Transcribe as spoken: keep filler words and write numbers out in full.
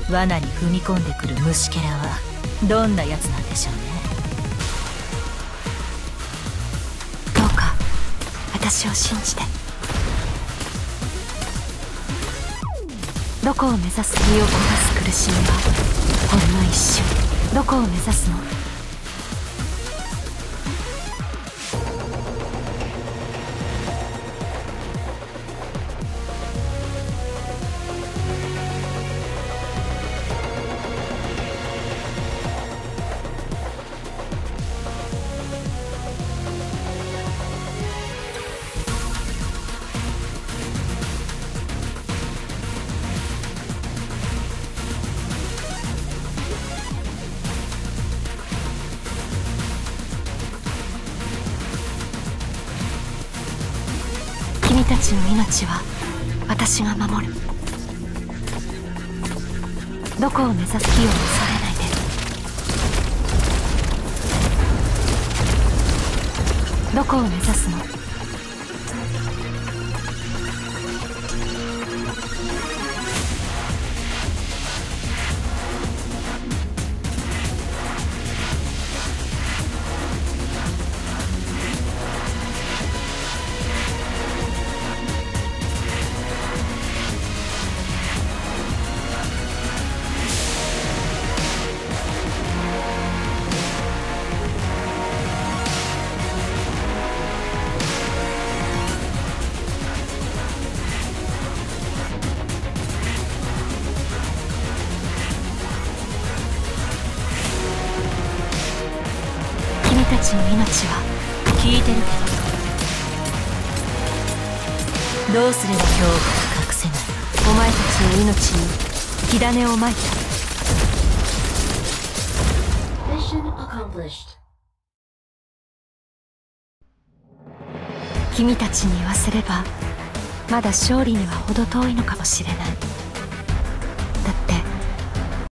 罠に踏み込んでくる虫けらはどんなやつなんでしょうね。 どうか私を信じて。どこを目指す？身を焦がす苦しみはほんの一瞬。どこを目指すの？君たちの命は私が守る。どこを目指す？火を恐れないで。どこを目指すの？君たちの命は聞いてるけど、どうすれば恐怖が隠せない？ お前たちの命に火種をまいた。君たちに言わせればまだ勝利には程遠いのかもしれない。